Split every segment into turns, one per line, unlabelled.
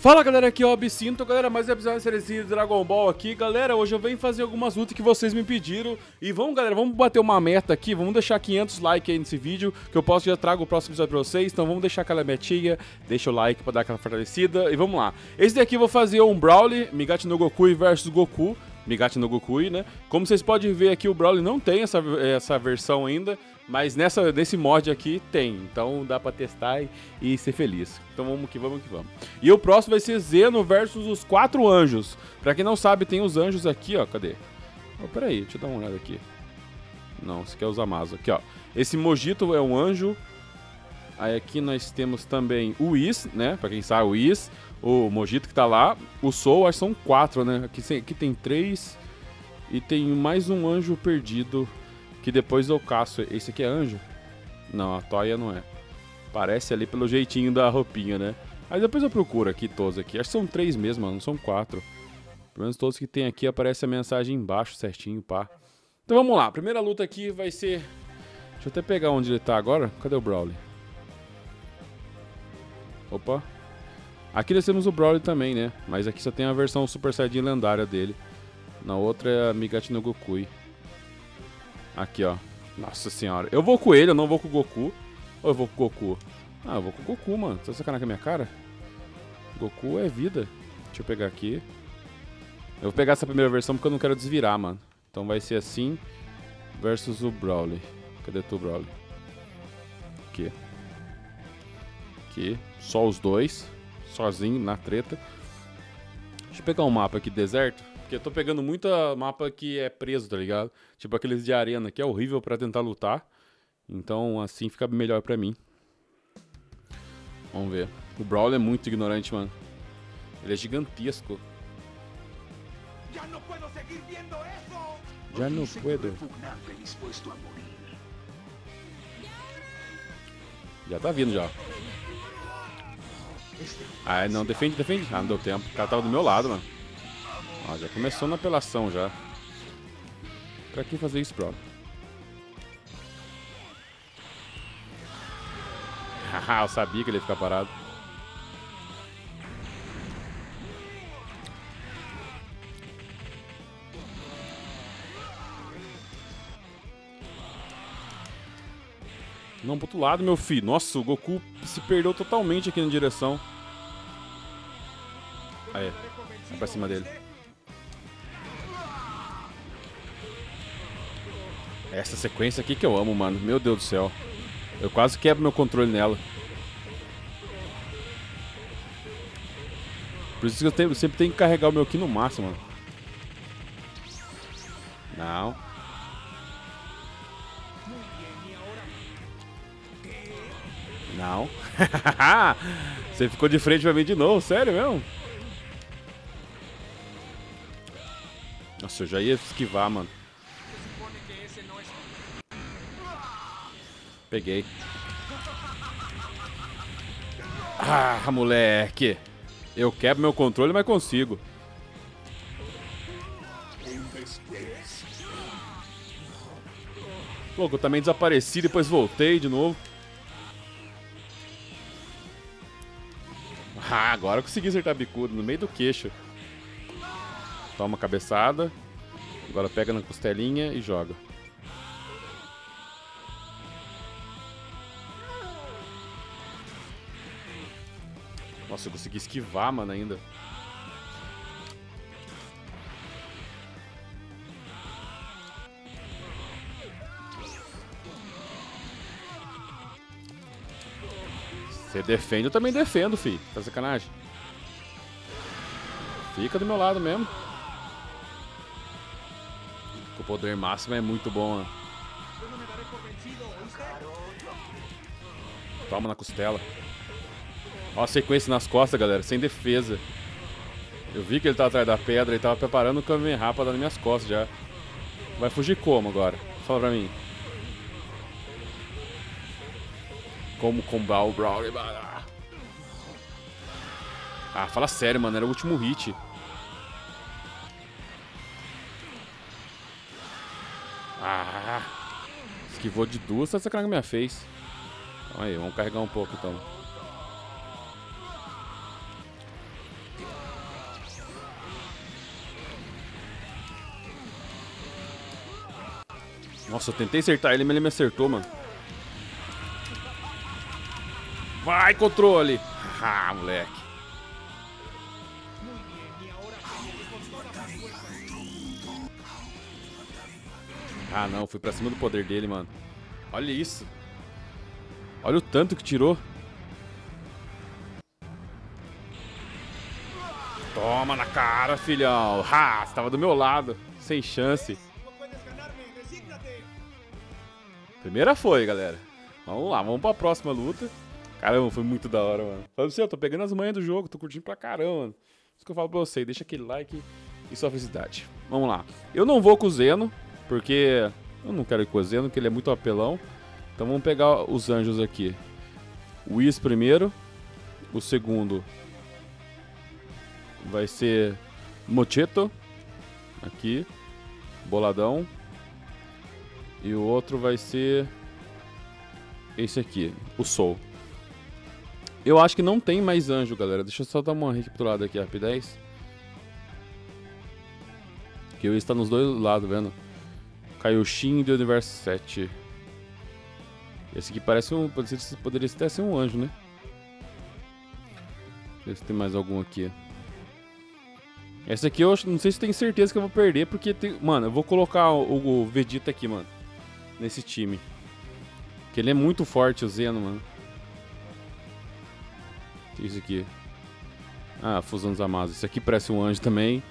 Fala galera, aqui é o Absinto, galera, mais um episódio de série de Dragon Ball aqui, galera. Hoje eu venho fazer algumas lutas que vocês me pediram. E vamos, galera, vamos bater uma meta aqui, vamos deixar 500 likes aí nesse vídeo, que eu posso já trago o próximo episódio pra vocês. Então vamos deixar aquela metinha, deixa o like pra dar aquela fortalecida e vamos lá. Esse daqui eu vou fazer um Broly, Migate no Gokui versus Goku, Migate no Gokui, né? Como vocês podem ver aqui, o Broly não tem essa versão ainda, mas nesse mod aqui tem, então dá pra testar e ser feliz. Então vamos que vamos que vamos. E o próximo vai ser Zeno versus os 4 anjos. Pra quem não sabe, tem os anjos aqui, ó, cadê? Oh, peraí, deixa eu dar uma olhada aqui. Não, esse aqui é o Zamasu, aqui ó. Esse Mojito é um anjo. Aí aqui nós temos também o Whis, né, pra quem sabe o Whis. O Mojito que tá lá. O Soul, acho que são 4, né, aqui tem 3. E tem mais um anjo perdido, que depois eu caço. Esse aqui é anjo? Não, a Toya não é. Parece ali pelo jeitinho da roupinha, né? Aí depois eu procuro aqui todos aqui. Acho que são 3 mesmo, mano. Não são 4. Pelo menos todos que tem aqui aparece a mensagem embaixo certinho, pá. Então vamos lá. A primeira luta aqui vai ser... Deixa eu até pegar onde ele tá agora. Cadê o Broly? Opa. Aqui nós temos o Broly também, né? Mas aqui só tem a versão Super Saiyajin lendária dele. Na outra é a Migate no Gokui. Aqui, ó. Nossa senhora. Eu vou com ele, eu não vou com o Goku. Ou eu vou com o Goku? Ah, eu vou com o Goku, mano. Tá sacanagem com a minha cara? Goku é vida. Deixa eu pegar aqui. Eu vou pegar essa primeira versão porque eu não quero desvirar, mano. Então vai ser assim versus o Broly. Cadê tu, Broly? Aqui. Aqui. Só os dois. Sozinho, na treta. Deixa eu pegar um mapa aqui, deserto. Porque eu tô pegando muito mapa que é preso, tá ligado? Tipo aqueles de arena, que é horrível pra tentar lutar. Então assim fica melhor pra mim. Vamos ver. O Broly é muito ignorante, mano. Ele é gigantesco. Já não puedo. Já tá vindo já. Ah, não, defende. Ah, não deu tempo. O cara tava do meu lado, mano. Ó, já começou na apelação já. Pra que fazer isso, Broly? Haha, eu sabia que ele ia ficar parado. Não, pro outro lado, meu filho. Nossa, o Goku se perdeu totalmente aqui na direção. Aí, vai pra cima dele. Essa sequência aqui que eu amo, mano. Meu Deus do céu. Eu quase quebro meu controle nela. Por isso que eu sempre tenho que carregar o meu Ki no máximo, mano. Não. Não. Você ficou de frente pra mim de novo, sério mesmo? Nossa, eu já ia esquivar, mano. Peguei. Ah, moleque. Eu quebro meu controle, mas consigo. Pô, eu também desapareci, depois voltei de novo. Ah, agora eu consegui acertar bicudo no meio do queixo. Toma cabeçada. Agora pega na costelinha e joga. Nossa, eu consegui esquivar, mano, ainda. Você defende, eu também defendo, fi. Tá sacanagem? Fica do meu lado mesmo. O poder máximo é muito bom, né? Toma na costela. Ó a sequência nas costas, galera, sem defesa. Eu vi que ele tava atrás da pedra e tava preparando o Kamehameha pra dar nas minhas costas já. Vai fugir como agora? Fala pra mim. Como combar o Broly? Ah, fala sério, mano, era o último hit. Ah, esquivou de duas, tá sacanagem com a minha face. Aí, vamos carregar um pouco então. Nossa, eu tentei acertar ele, mas ele me acertou, mano. Vai, controle! Ah, moleque. Ah, não, fui pra cima do poder dele, mano. Olha isso. Olha o tanto que tirou. Toma na cara, filhão. Ah, você tava do meu lado. Sem chance. Primeira foi, galera. Vamos lá, vamos pra próxima luta. Caramba, foi muito da hora, mano. Fala pra você, eu tô pegando as manhas do jogo, tô curtindo pra caramba, mano. Isso que eu falo pra você, deixa aquele like e sua felicidade. Vamos lá. Eu não vou com o Zeno, porque eu não quero ir com o Zeno, porque ele é muito apelão. Então vamos pegar os anjos aqui. O Whis primeiro. O segundo vai ser Mocheto. Aqui. Boladão. E o outro vai ser esse aqui, o Soul. Eu acho que não tem mais anjo, galera. Deixa eu só dar uma recapitulada aqui, rapidez. Que eu está nos dois lados, vendo? Kaioshin do Universo 7. Esse aqui parece um... Poderia até ser um anjo, né? Deixa eu ver se tem mais algum aqui. Esse aqui eu não sei se tenho certeza que eu vou perder, porque tem... Mano, eu vou colocar o Vegeta aqui, mano. Nesse time. Porque ele é muito forte, o Zeno, mano. O que é isso aqui? Ah, Fusão dos Amados. Esse aqui parece um anjo também.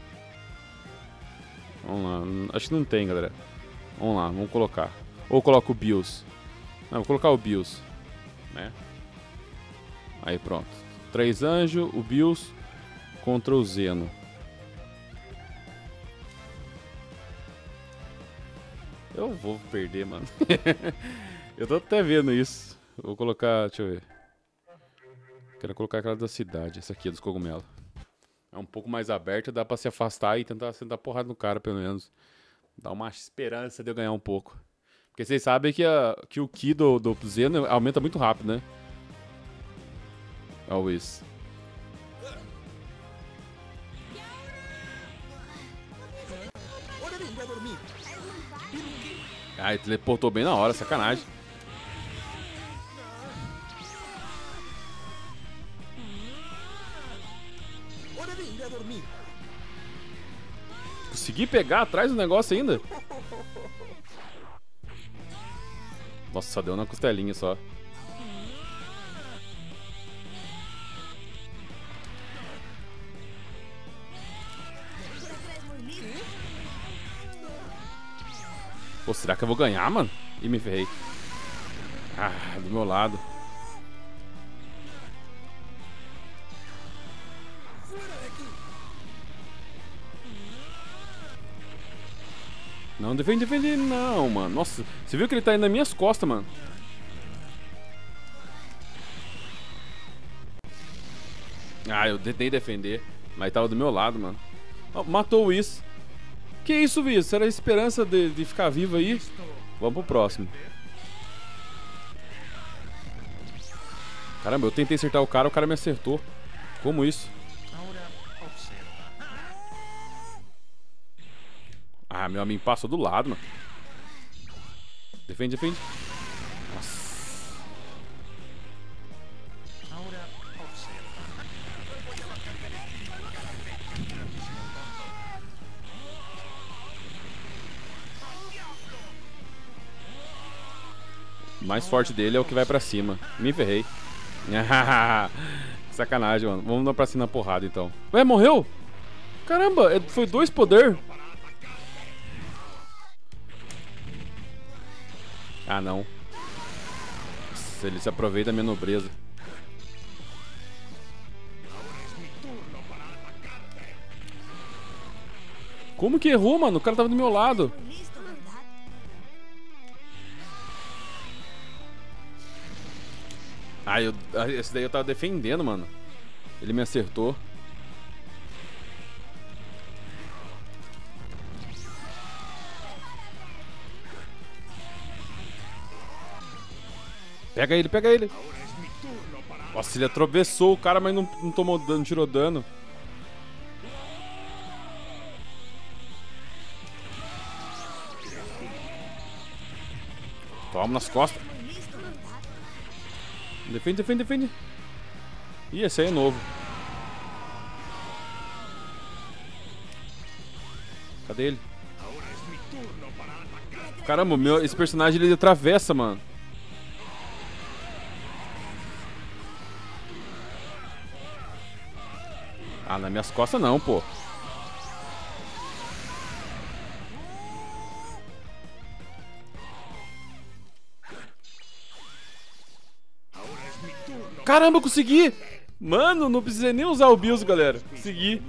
Vamos lá. Acho que não tem, galera. Vamos lá, vamos colocar. Ou coloco o Bills. Não, vou colocar o Bills. Né? Aí pronto. 3 anjos, o Bills contra o Zeno. Eu vou perder, mano. Eu tô até vendo isso. Eu vou colocar, deixa eu ver. Quero colocar aquela da cidade, essa aqui, dos cogumelos. É um pouco mais aberta, dá pra se afastar e tentar sentar porrada no cara, pelo menos. Dá uma esperança de eu ganhar um pouco. Porque vocês sabem que o Ki do Zeno aumenta muito rápido, né? Always. Ah, ele teleportou bem na hora, sacanagem. Consegui pegar atrás do negócio ainda? Nossa, deu na costelinha só. Pô, será que eu vou ganhar, mano? Ih, me ferrei. Ah, do meu lado. Não, defende não, mano. Nossa, você viu que ele tá indo nas minhas costas, mano. Ah, eu tentei defender, mas tava do meu lado, mano. Oh, matou o Whis. Que isso, Whis? Será a esperança de ficar vivo aí? Vamos pro próximo. Caramba, eu tentei acertar o cara me acertou. Como isso? Ah, meu amigo passou do lado, mano. Defende, defende. Nossa. O mais forte dele é o que vai pra cima. Me ferrei. Sacanagem, mano. Vamos dar pra cima na porrada, então. Ué, morreu? Caramba, foi 2 poder. Ah, não. Nossa, ele se aproveita da minha nobreza. Como que errou, mano? O cara tava do meu lado. Ah, esse daí eu tava defendendo, mano. Ele me acertou. Pega ele, pega ele. Nossa, ele atravessou o cara, mas não tomou dano, não tirou dano. Toma nas costas. Defende, defende, defende. Ih, esse aí é novo. Cadê ele? Caramba, esse personagem ele atravessa, mano. Ah, nas minhas costas não, pô. Caramba, eu consegui! Mano, não precisei nem usar o BIOS, galera. Consegui.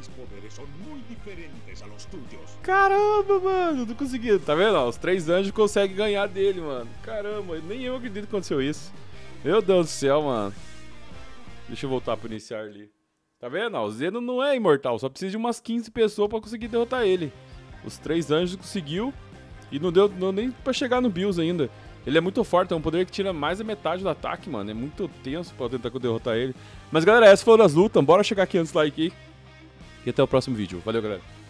Caramba, mano, não consegui. Tá vendo? Os 3 anjos conseguem ganhar dele, mano. Caramba, nem eu acredito que aconteceu isso. Meu Deus do céu, mano. Deixa eu voltar pro iniciar ali. Tá vendo? O Zeno não é imortal, só precisa de umas 15 pessoas pra conseguir derrotar ele. Os 3 anjos conseguiu e não deu nem pra chegar no BIOS ainda. Ele é muito forte, é um poder que tira mais da metade do ataque, mano. É muito tenso pra tentar derrotar ele. Mas galera, essas foram as lutas. Bora chegar aqui antes do like aí. E até o próximo vídeo. Valeu, galera.